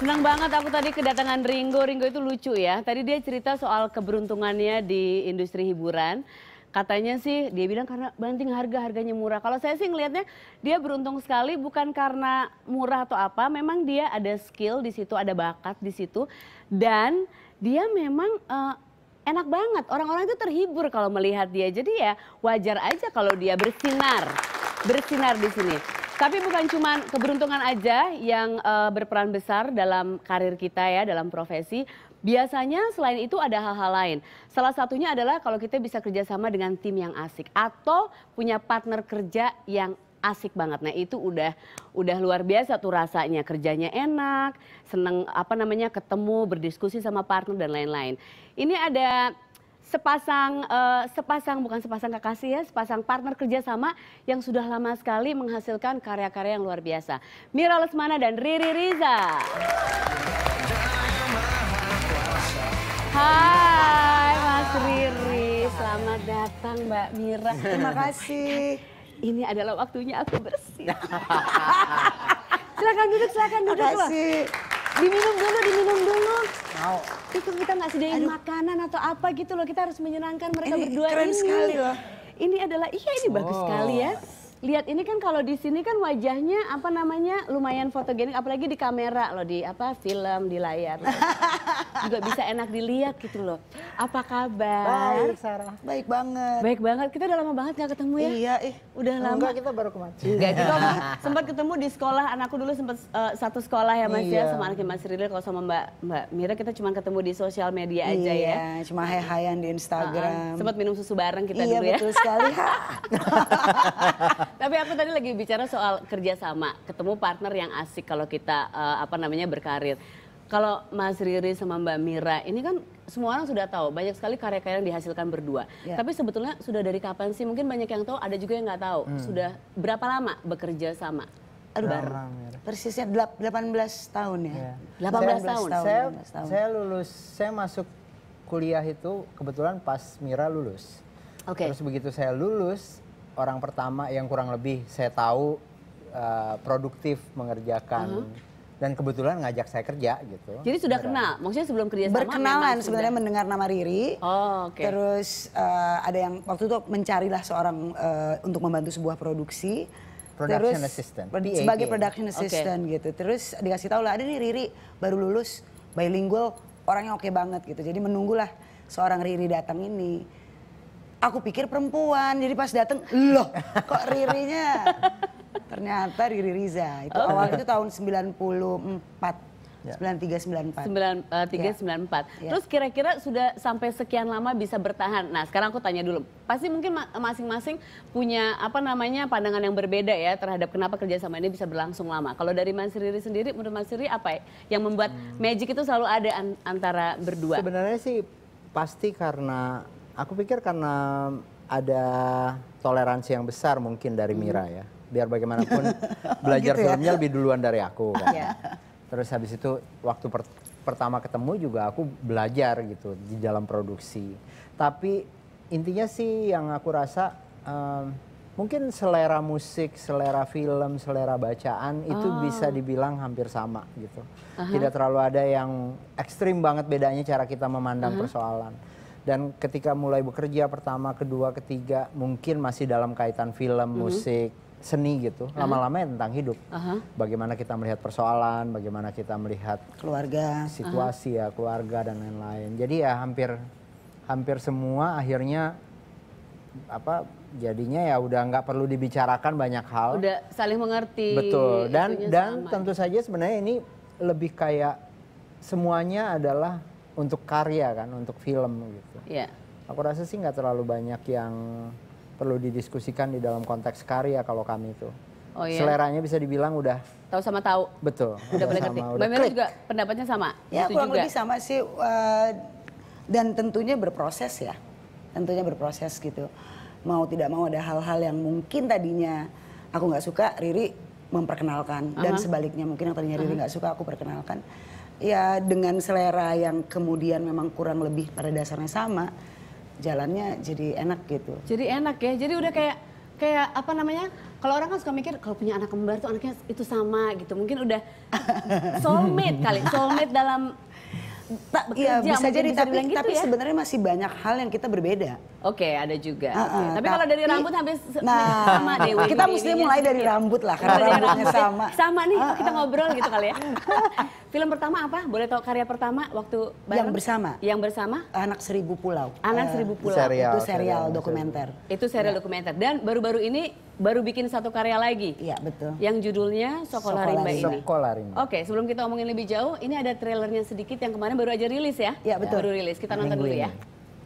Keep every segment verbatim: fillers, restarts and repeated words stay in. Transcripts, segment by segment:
Senang banget aku tadi kedatangan Ringo. Ringo itu lucu ya. Tadi dia cerita soal keberuntungannya di industri hiburan. Katanya sih dia bilang karena banting harga, harganya murah. Kalau saya sih ngelihatnya dia beruntung sekali bukan karena murah atau apa. Memang dia ada skill di situ, ada bakat di situ. Dan dia memang uh, enak banget. Orang-orang itu terhibur kalau melihat dia. Jadi ya wajar aja kalau dia bersinar. Bersinar di sini. Tapi bukan cuma keberuntungan aja yang uh, berperan besar dalam karir kita ya, dalam profesi. Biasanya selain itu ada hal-hal lain. Salah satunya adalah kalau kita bisa kerjasama dengan tim yang asik. Atau punya partner kerja yang asik banget. Nah itu udah udah luar biasa tuh rasanya. Kerjanya enak, seneng apa namanya ketemu, berdiskusi sama partner dan lain-lain. Ini ada sepasang uh, sepasang bukan sepasang kekasih ya, sepasang partner kerjasama yang sudah lama sekali menghasilkan karya-karya yang luar biasa. Mira Lesmana dan Riri Riza. Hai Mas Riri, selamat datang Mbak Mira. Terima kasih. Ini adalah waktunya aku bersih. Silakan duduk, silakan duduk. Terima kasih. Diminum dulu, diminum dulu. Mau. Itu kita nggak sediain Aduh. makanan atau apa gitu loh. Kita harus menyenangkan mereka Ini berdua keren ini. sekali loh. Ini adalah, iya ini bagus Oh. sekali ya. Lihat ini kan kalau di sini kan wajahnya apa namanya lumayan fotogenik, apalagi di kamera loh, di apa film di layar juga bisa enak dilihat gitu loh. Apa kabar? Baik, Sarah. Baik banget. Baik banget. Kita udah lama banget nggak ketemu ya. Iya, eh. Udah lama. Enggak, kita baru kemarin. Enggak, kita sempat ketemu di sekolah. Anakku dulu sempat uh, satu sekolah ya Mas ya, Iya. sama anaknya Mas Riri. Kalau sama Mbak Mbak Mira kita cuma ketemu di sosial media aja Iya, ya. cuma hai-hayan di Instagram. Sempat minum susu bareng kita Iya, dulu ya. betul sekali. Ha. Tapi aku tadi lagi bicara soal kerjasama, ketemu partner yang asik kalau kita uh, apa namanya berkarir. Kalau Mas Riri sama Mbak Mira ini kan semua orang sudah tahu banyak sekali karya-karya yang dihasilkan berdua. Ya. Tapi sebetulnya sudah dari kapan sih? Mungkin banyak yang tahu, ada juga yang nggak tahu. Hmm. Sudah berapa lama bekerja sama? Aduh, Lama, Mira. persisnya delap- delapan belas tahun ya. Iya. delapan belas Saya- tahun. Saya, delapan belas tahun. saya lulus, saya masuk kuliah itu kebetulan pas Mira lulus. Oke. Terus begitu saya lulus, orang pertama yang kurang lebih saya tahu uh, produktif mengerjakan. Dan kebetulan ngajak saya kerja gitu. Jadi sudah kenal, maksudnya sebelum kerja sama Berkenalan memang sebenarnya sudah. mendengar nama Riri. Oh, oke. Terus eh, ada yang waktu itu mencarilah seorang eh, untuk membantu sebuah produksi. Production Terus, assistant, pro- P A. sebagai production assistant gitu. Terus dikasih tahu lah ada nih Riri baru lulus bilingual, orangnya oke banget gitu. Jadi menunggulah seorang Riri datang ini. Aku pikir perempuan, jadi pas datang loh kok Ririnya. Ternyata Riri Riza. Itu awal itu tahun sembilan puluh empat. Ya. sembilan tiga sembilan empat. sembilan tiga sembilan empat. Ya. Terus kira-kira sudah sampai sekian lama bisa bertahan. Nah, sekarang aku tanya dulu. Pasti mungkin ma- masing-masing punya apa namanya pandangan yang berbeda ya terhadap kenapa kerjasama ini bisa berlangsung lama. Kalau dari Mas Riri sendiri, menurut Mas Riri apa ya yang membuat magic itu selalu ada an- antara berdua? Sebenarnya sih pasti karena, aku pikir karena ada toleransi yang besar mungkin dari Mira ya. Biar bagaimanapun belajar Gitu ya? filmnya lebih duluan dari aku kan. Iya. Terus habis itu waktu per- pertama ketemu juga aku belajar gitu di dalam produksi. Tapi intinya sih yang aku rasa em, mungkin selera musik, selera film, selera bacaan itu bisa dibilang hampir sama gitu. Tidak terlalu ada yang ekstrim banget bedanya cara kita memandang persoalan. Dan ketika mulai bekerja pertama, kedua, ketiga mungkin masih dalam kaitan film, musik, seni gitu. Lama-lama ya tentang hidup. Aha. Bagaimana kita melihat persoalan, bagaimana kita melihat Keluarga. situasi ya, keluarga dan lain-lain. Jadi ya hampir hampir semua akhirnya apa jadinya ya udah nggak perlu dibicarakan banyak hal. Udah saling mengerti. Betul. Dan itunya dan sama. tentu saja sebenarnya ini lebih kayak semuanya adalah untuk karya kan, untuk film gitu. Iya. Aku rasa sih nggak terlalu banyak yang perlu didiskusikan di dalam konteks karya kalau kami itu. Oh iya. Seleranya bisa dibilang udah Tahu sama tahu. betul. Udah boleh sama, ngerti. udah Mbak Mira klik. juga pendapatnya sama. Ya Gitu kurang juga. lebih sama sih eh, dan tentunya berproses ya, tentunya berproses gitu. Mau tidak mau ada hal-hal yang mungkin tadinya aku nggak suka, Riri memperkenalkan dan sebaliknya mungkin yang tadinya Riri nggak suka aku perkenalkan. Ya dengan selera yang kemudian memang kurang lebih pada dasarnya sama, jalannya jadi enak gitu. Jadi enak ya. Jadi udah kayak kayak apa namanya? Kalau orang kan suka mikir kalau punya anak kembar tuh anaknya itu sama gitu. Mungkin udah soulmate kali, soulmate dalam tak Iya bekerja. bisa mungkin jadi, bisa tapi dibilang gitu tapi ya. sebenarnya masih banyak hal yang kita berbeda. Oke, ada juga. Uh, Oke. uh, Tapi kalau dari rambut hampir se- nah, sama Dewi. kita mesti mulai dari rambut lah, karena Mulai dari rambutnya rambut ya. sama. Sama nih, Uh, uh. kita ngobrol gitu kali ya. Film pertama apa? Boleh tahu karya pertama waktu bareng? Yang bersama. Yang bersama? Anak Seribu Pulau. Anak Eh, Seribu Pulau. serial. Itu serial serial dokumenter. Itu serial dokumenter. Dan baru-baru ini baru bikin satu karya lagi. Iya betul. Yang judulnya Sokola Sokola Rimba Rimba. ini. Sokola Rimba. Oke, sebelum kita omongin lebih jauh, ini ada trailernya sedikit yang kemarin baru aja rilis ya? Iya, betul. Baru rilis, kita nonton Minggu dulu ini. ya.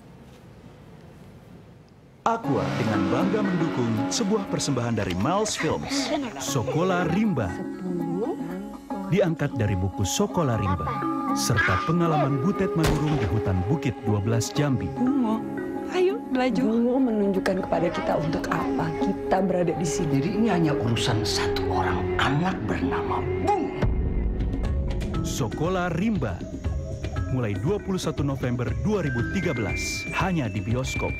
Aqua dengan bangga mendukung sebuah persembahan dari Miles Films, Sokola Rimba. Diangkat dari buku Sokola Rimba, serta pengalaman Butet Manurung di hutan Bukit dua belas Jambi. Bungo, ayo belajar. Bungo menunjukkan kepada kita untuk apa kita berada di sini. Jadi ini hanya urusan satu orang anak bernama Bung. Sokola Rimba, mulai dua puluh satu November dua ribu tiga belas, hanya di bioskop.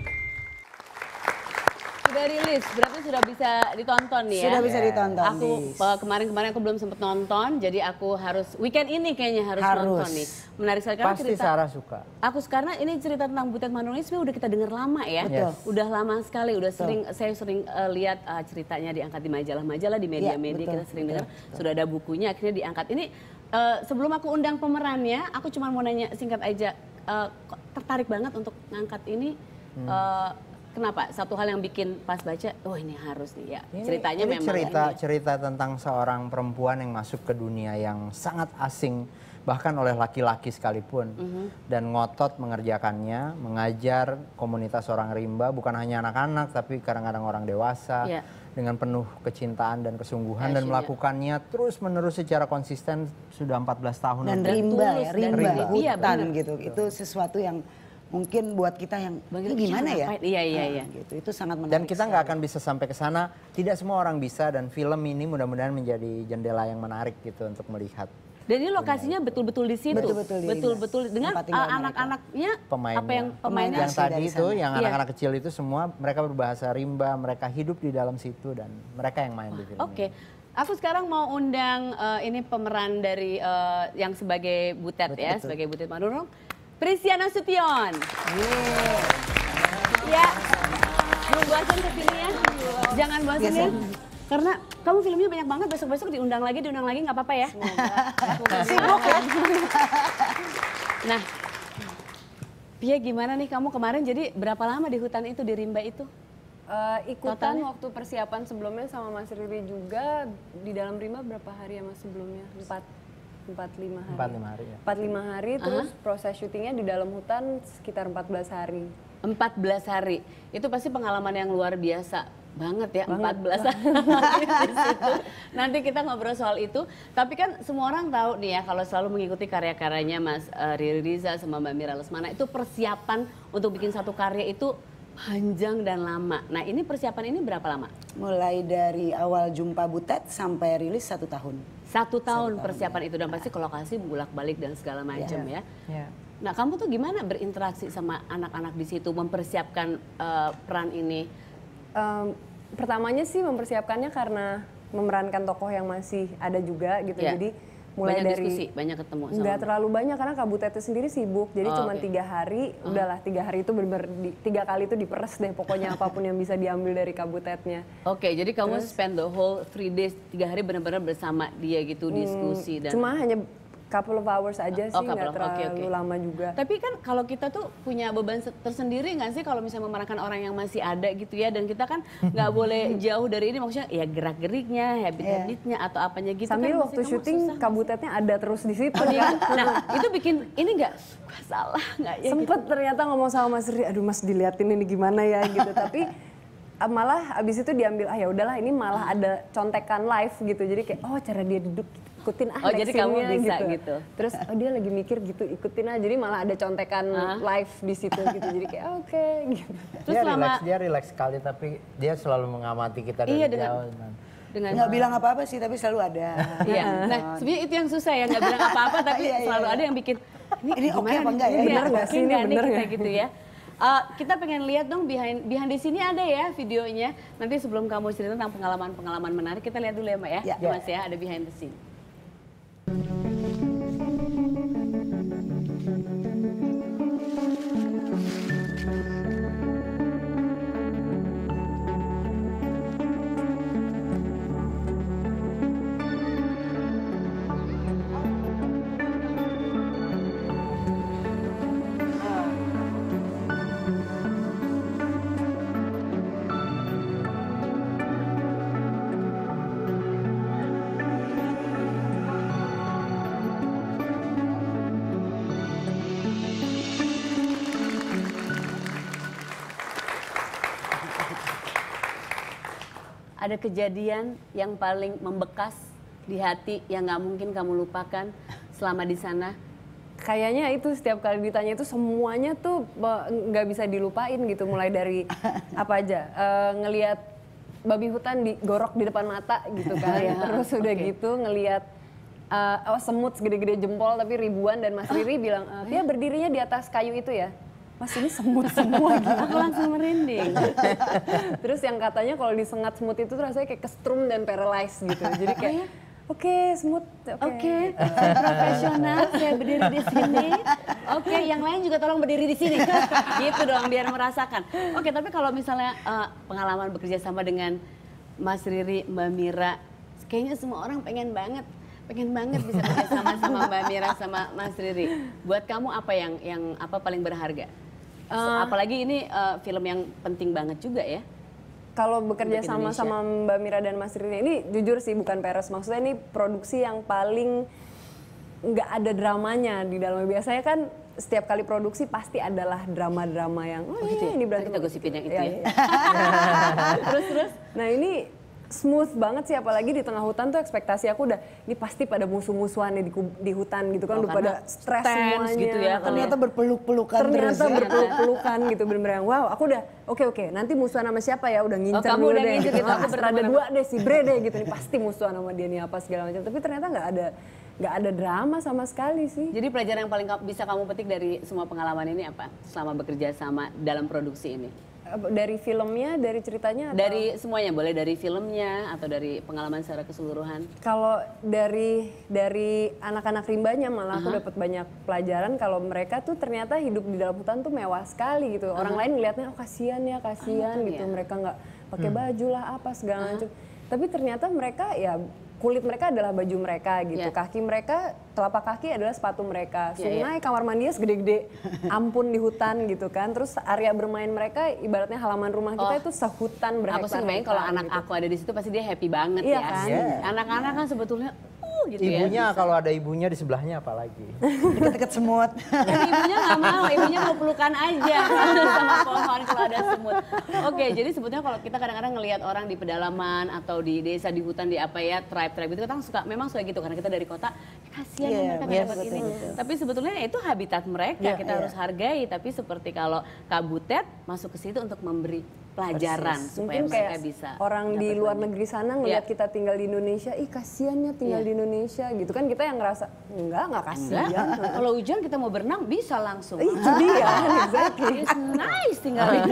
Sudah rilis, berarti sudah bisa ditonton nih ya? Sudah bisa ditonton. Aku Dis. eh, kemarin-kemarin aku belum sempat nonton, jadi aku harus weekend ini kayaknya harus, Harus. nonton nih. Menarik sekali karena Pasti cerita. Sarah suka. Aku karena ini cerita tentang Butet Manurung ini sebenarnya udah kita dengar lama ya. Betul. Udah lama sekali, udah sering saya sering eh, lihat eh, ceritanya diangkat di majalah-majalah, di media-media betul, kita sering betul, dengar. Sudah ada bukunya, akhirnya diangkat. Ini eh, sebelum aku undang pemerannya, aku cuma mau nanya singkat aja. eh, kok tertarik banget untuk ngangkat ini. eh, Kenapa? Satu hal yang bikin pas baca, oh ini harus nih ya. Ini- Ceritanya ini memang cerita ini. cerita tentang seorang perempuan yang masuk ke dunia yang sangat asing bahkan oleh laki-laki sekalipun dan ngotot mengerjakannya, mengajar komunitas orang rimba bukan hanya anak-anak tapi kadang-kadang orang dewasa Iya. dengan penuh kecintaan dan kesungguhan dan Passion, ya. melakukannya terus-menerus secara konsisten sudah empat belas tahun. Dan lebih. rimba tulus ya, dan rimba, rimba. Iya, hutan benar. gitu. Itu sesuatu yang mungkin buat kita yang Bagi- ini gimana iya, ya? ngapain? Iya, iya, Nah, iya. Gitu. Itu sangat menarik. Dan kita nggak sekali. akan bisa sampai ke sana. Tidak semua orang bisa dan film ini mudah-mudahan menjadi jendela yang menarik gitu untuk melihat. Dan ini lokasinya betul-betul di situ. Betul-betul di Rimba. Betul-betul dengan Tempat tinggal uh, mereka. anak-anaknya Pemainnya. apa yang pemainnya yang asli tadi dari itu, sana. yang Iya. anak-anak kecil itu semua mereka berbahasa rimba, mereka hidup di dalam situ dan mereka yang main di film. Oke. ini. Aku sekarang mau undang eh, ini pemeran dari eh, yang sebagai Butet ya, sebagai Butet Manurung, Prisya Nasution. Ya, belum bosan kesini ya. Jangan bosan Biasa. ya. Karena kamu filmnya banyak banget, besok-besok diundang lagi, diundang lagi nggak apa-apa ya. Sibuk ya. Nah, Pia gimana nih kamu kemarin jadi berapa lama di hutan itu, di rimba itu? Eh, ikutan Totalnya? waktu persiapan sebelumnya sama Mas Riri juga di dalam Rimba berapa hari ya Mas sebelumnya? Empat, empat lima hari. Empat lima hari ya. Empat lima hari, terus proses syutingnya di dalam hutan sekitar empat belas hari. empat belas hari. Itu pasti pengalaman yang luar biasa banget ya, empat belas hari di situ. Nanti kita ngobrol soal itu. Tapi kan semua orang tahu nih ya, kalau selalu mengikuti karya-karyanya Mas eh, Riri Riza sama Mbak Mira Lesmana, itu persiapan untuk bikin satu karya itu panjang dan lama. Nah ini persiapan ini berapa lama? Mulai dari awal jumpa Butet sampai rilis satu tahun. Satu tahun persiapan itu dan pasti ke lokasi bolak-balik dan segala macam ya. Nah kamu tuh gimana berinteraksi sama anak-anak di situ, mempersiapkan eh, peran ini? Em, pertamanya sih mempersiapkannya karena memerankan tokoh yang masih ada juga gitu. Ya. Jadi mulai Banyak dari diskusi, banyak ketemu sama nggak terlalu banyak karena Kak Butet itu sendiri sibuk. Jadi Oh, cuma oke. tiga hari, udahlah tiga hari itu bener-bener di- tiga kali itu diperes deh pokoknya apapun yang bisa diambil dari Kak Butetnya. Oke, jadi kamu spend the whole three days, tiga hari benar-benar bersama dia gitu, diskusi dan. Cuma hanya couple of hours aja Oh, sih, couple of- nggak terlalu oke, oke. lama juga. Tapi kan kalau kita tuh punya beban se- tersendiri nggak sih kalau misalnya memerankan orang yang masih ada gitu ya, dan kita kan nggak boleh jauh dari ini, maksudnya ya gerak-geriknya, habit-habitnya atau apanya gitu. Sambil kan waktu pasti kamu syuting susah. Kak Butetnya ada terus di situ Oh, kan. iya. Nah itu bikin ini nggak suka salah nggak ya? Sempet ternyata ngomong sama Mas Riri, aduh Mas diliatin ini gimana ya gitu. Tapi ah, malah abis itu diambil, ah ya udahlah ini malah ada contekan live gitu. Jadi kayak oh cara dia duduk ikutin ah Oh, jadi kamu scene-nya bisa gitu. Terus oh dia lagi mikir gitu ikutin aja. Jadi malah ada contekan Ah. live di situ gitu. Jadi kayak ah, oke gitu. Terus dia selama- relax, dia relax sekali tapi dia selalu mengamati kita dari Iya, dengan- jauh. dan- dengan Nggak bilang apa-apa sih, tapi selalu ada. Iya. Nah, sebenarnya itu yang susah ya, nggak bilang apa-apa tapi Iya, iya, selalu iya. ada yang bikin ini, Ini oke gimana apa nih? enggak ya? Iya, Bener nggak oke sih ini, nggak nih bener kita nggak? gitu ya. Uh, kita pengen lihat dong behind behind di sini ada ya videonya. Nanti sebelum kamu cerita tentang pengalaman-pengalaman menarik, kita lihat dulu ya Mbak ya. Ya. Mas ya, ada behind the scene. Ada kejadian yang paling membekas di hati yang nggak mungkin kamu lupakan selama di sana? Kayaknya itu setiap kali ditanya itu semuanya tuh nggak bisa dilupain gitu. Mulai dari apa aja, uh, ngelihat babi hutan digorok di depan mata gitu kan. Ya, Terus udah okay. gitu ngelihat uh, oh, semut segede-gede jempol tapi ribuan, dan Mas Riri bilang, e, dia berdirinya di atas kayu itu ya. Mas ini semut semua gitu. Aku langsung merinding. Terus yang katanya kalau disengat semut itu rasanya kayak kestrum dan paralyzed gitu. Jadi kayak oke okay, semut oke. Okay. Oke, okay, saya profesional, saya berdiri di sini. Oke, okay, yang lain juga tolong berdiri di sini. Gitu dong biar merasakan. Oke, okay, tapi kalau misalnya uh, pengalaman bekerja sama dengan Mas Riri, Mbak Mira, kayaknya semua orang pengen banget pengen banget bisa bekerja sama sama Mbak Mira sama Mas Riri. Buat kamu apa yang yang apa paling berharga? Uh, Apalagi ini uh, film yang penting banget juga ya. Kalau bekerja sama sama Mbak Mira dan Mas Riri ini jujur sih bukan peres, maksudnya ini produksi yang paling nggak ada dramanya di dalamnya. Biasanya kan setiap kali produksi pasti adalah drama-drama yang oh, oh gitu ya? Ini berarti kita gosipin yang itu ya. ya. ya. terus terus. Nah ini smooth banget sih, apalagi di tengah hutan tuh ekspektasi aku udah ini pasti pada musuh-musuhan di, di hutan gitu kan, oh, udah pada stres semuanya gitu ya. Ternyata berpeluk-pelukan terus. Ternyata berpeluk-pelukan gitu, bener-bener wow aku udah oke oke nanti musuhan sama siapa ya, udah ngincer oh, dulu udah deh ngincer gitu. gitu. Aku ada dua deh si Bre deh gitu nih, pasti musuhan sama dia nih apa segala macam, tapi ternyata nggak ada nggak ada drama sama sekali sih. Jadi pelajaran yang paling bisa kamu petik dari semua pengalaman ini apa selama bekerja sama dalam produksi ini? Dari filmnya, dari ceritanya? Atau? Dari semuanya, boleh dari filmnya atau dari pengalaman secara keseluruhan? Kalau dari dari anak-anak rimbanya malah uh-huh. aku dapat banyak pelajaran kalau mereka tuh ternyata hidup di dalam hutan tuh mewah sekali gitu. Orang uh-huh. lain ngeliatnya oh kasihan ya, kasihan uh-huh, gitu. Ya? Mereka nggak pakai hmm. baju lah apa segala uh-huh. macam. Tapi ternyata mereka ya kulit mereka adalah baju mereka gitu, yeah. kaki mereka, telapak kaki adalah sepatu mereka, sungai, yeah, yeah. kamar mandinya segede-gede ampun di hutan gitu kan, terus area bermain mereka ibaratnya halaman rumah kita oh. itu sehutan berhektar. Aku sih bayangin kalau anak gitu. Aku ada di situ pasti dia happy banget iya, ya. Kan? Yeah. Anak-anak kan sebetulnya uh, gitu ibunya ya. Kalau ada ibunya di sebelahnya apalagi. Deket-deket semut. Dan ibunya nggak mau, ibunya mau pelukan aja sama pohon kalau ada semut. Oke, jadi sebetulnya kalau kita kadang-kadang ngelihat orang di pedalaman atau di desa, di hutan, di apa ya, tribe-tribe itu kita suka memang suka gitu karena kita dari kota kasihan yeah, mereka nggak dapat ini. Betul. Tapi sebetulnya itu habitat mereka, yeah, kita yeah. harus hargai. Tapi seperti kalau Kak Butet masuk ke situ untuk memberi pelajaran persis. Supaya mungkin mereka bisa orang di luar lagi. Negeri sana ngelihat yeah. kita tinggal di Indonesia, ih kasiannya tinggal yeah. di Indonesia gitu kan, kita yang ngerasa enggak enggak kasihan. Kalau hujan kita mau berenang bisa langsung. Itu dia, exactly. It's nice tinggal di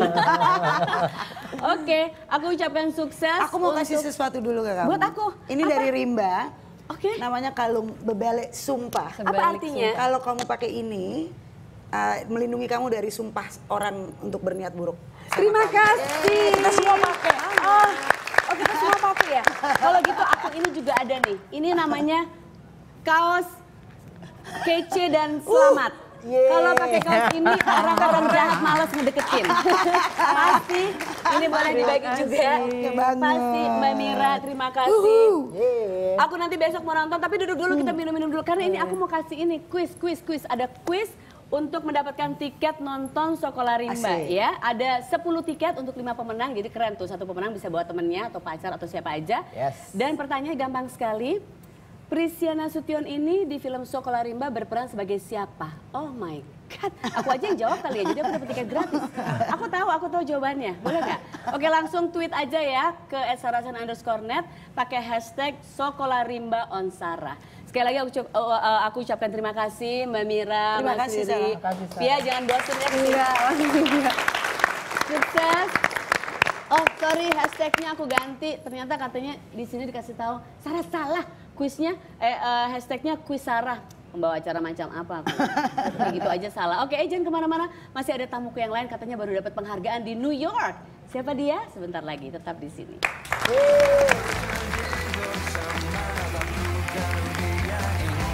Oke, aku ucapkan sukses. Aku mau untuk... kasih sesuatu dulu ke kamu. Buat aku. Ini apa? dari Rimba. Oke. Okay. Namanya kalung bebele sumpah. Sebalik apa artinya? Sumpah. Kalau kamu pakai ini, uh, melindungi kamu dari sumpah orang untuk berniat buruk. Terima kamu. kasih. Yeay, kita semua pakai. Oh, oh kita semua pakai ya. Kalau gitu aku ini juga ada nih. Ini namanya kaos kece dan selamat. Uh. Yeah. Kalau pakai kaos ini orang-orang jahat malas ngedeketin. Pasti ini boleh dibagi juga. Pasti Mbak Mira, terima kasih. Yeah. Aku nanti besok mau nonton, tapi duduk dulu, kita minum-minum dulu karena ini aku mau kasih ini quiz, quiz, quiz. Ada quiz untuk mendapatkan tiket nonton Sokola Rimba ya. Ada sepuluh tiket untuk lima pemenang, jadi keren tuh. Satu pemenang bisa bawa temennya atau pacar atau siapa aja. Yes. Dan pertanyaannya gampang sekali. Prisya Nasution ini di film Sokola Rimba berperan sebagai siapa? Oh my God, aku aja yang jawab kali ya, jadi aku dapat tiket gratis. Aku tahu, aku tahu jawabannya, boleh nggak? Oke langsung tweet aja ya ke et sarasen underscore net pakai hashtag Sokola Rimba on Sarah. Sekali lagi aku, ucap- uh, uh, aku ucapkan terima kasih Mbak Mira, Terima Mas kasih, Riri. Sarah. Terima kasih, Sarah. Pia jangan bosan ya. Enggak, enggak. Sukses. Oh sorry, hashtagnya aku ganti. Ternyata katanya di sini dikasih tahu Sarah salah. Kuisnya, eh, uh, hashtagnya kuis Sarah. Membawa acara macam apa? Aku. Kayak gitu aja salah. Oke, eh, jangan kemana-mana. Masih ada tamuku yang lain katanya baru dapat penghargaan di New York. Siapa dia? Sebentar lagi, tetap di sini. Bersama,